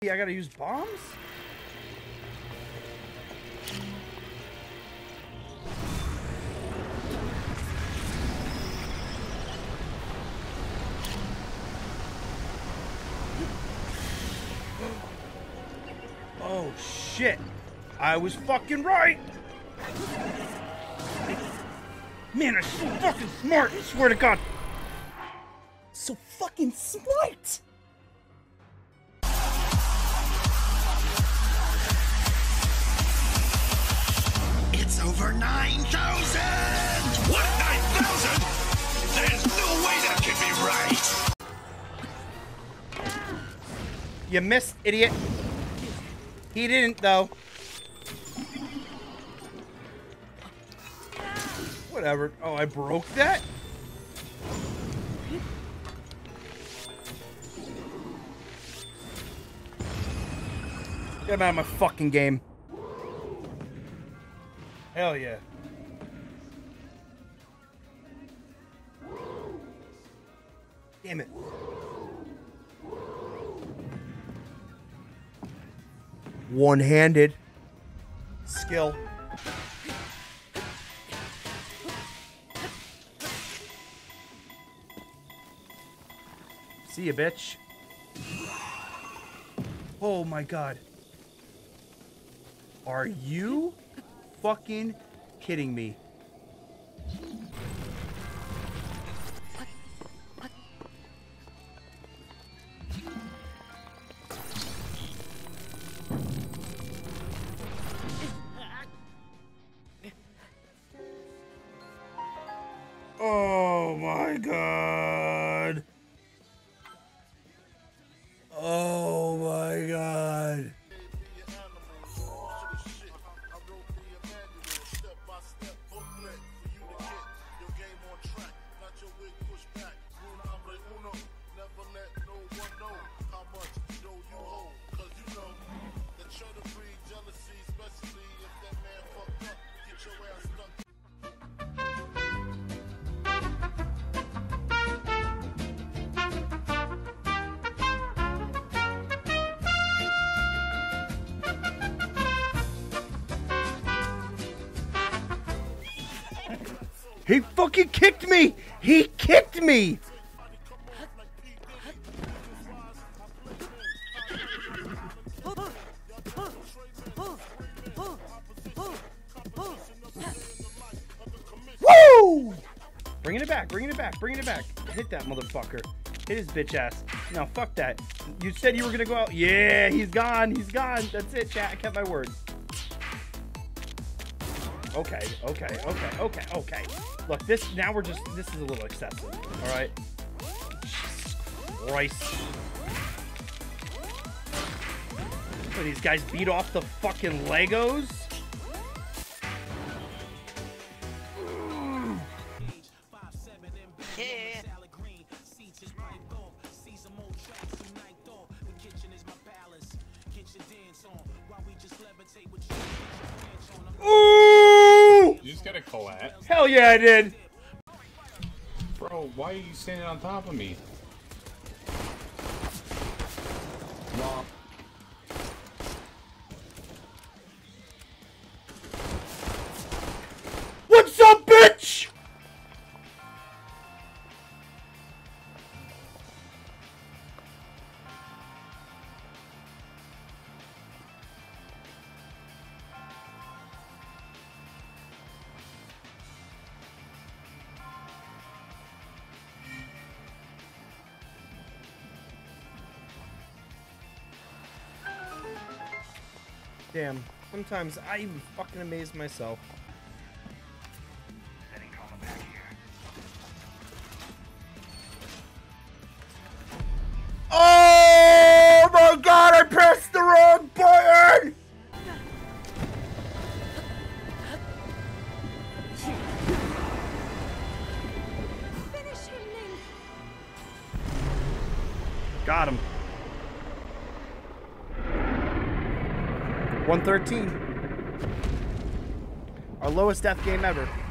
I gotta use bombs? Oh shit! I was fucking right! Man, I'm so fucking smart, I swear to God! So fucking smart! It's over 9,000! What, 9,000? There's no way that can be right! You missed, idiot. He didn't, though. Whatever. Oh, I broke that? Get him out of my fucking game. Hell yeah. Damn it. One-handed. Skill. See ya, bitch. Oh my God. Are you fucking kidding me? Oh my God. Oh my God. He fucking kicked me! He kicked me! Woo! Bringing it back, bringing it back, bringing it back. Hit that motherfucker. Hit his bitch ass. No, fuck that. You said you were gonna go out. Yeah, he's gone. He's gone. That's it, chat. I kept my word. Okay, okay, okay, okay, okay. Look, this is a little excessive. All right. Jesus Christ. So these guys beat off the fucking Legos. Yeah. Ooh! You just got a collat. Hell yeah, I did. Bro, why are you standing on top of me? No. What's up, bitch? Damn, sometimes I even fucking amaze myself. Oh my God, I pressed the wrong button! Finish him, Link. Got him. 113. Our lowest death game ever.